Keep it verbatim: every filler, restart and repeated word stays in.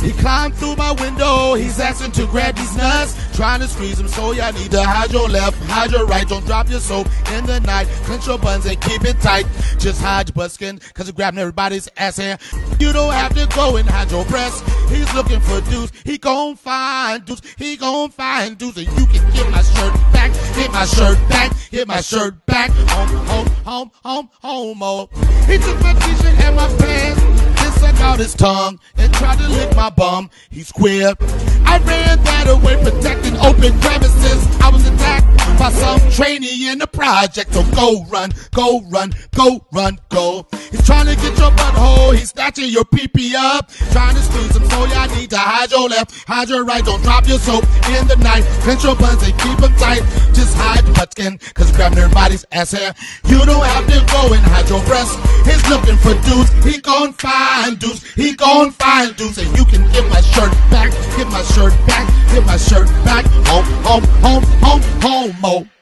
He climbed through my window, he's asking to grab these nuts. Trying to squeeze him, so y'all need to hide your left, hide your right. Don't drop your soap in the night. Clench your buns and keep it tight. Just hide your buskin, cause you're grabbing everybody's ass hair. You don't have to go and hide your breast. He's looking for dudes, he gon' find dudes. He gon' find dudes, and you can get my shirt back. Get my shirt back, get my shirt back. Home, home, home, home, homo. He took my t-shirt and my pants, then sucked out his tongue and tried to lick my bum. He's queer. I ran that away, protecting open premises. I was attacked by some trainee in the project. So go run, go run, go run, go. He's trying to get your butthole, he's snatching your pee-pee up. Trying to squeeze him, so y'all need to hide your left, hide your right. Don't drop your soap in the night. Clench your buns and keep them tight. Just hide your butt skin, cause you're grabbing everybody's ass hair. You don't have to go and hide your breast. He's looking for dudes, he gon' find dudes. He gon' find dudes, and you can get my shirt back. Get my shirt back, get my shirt back. Home, home, home, home, homo.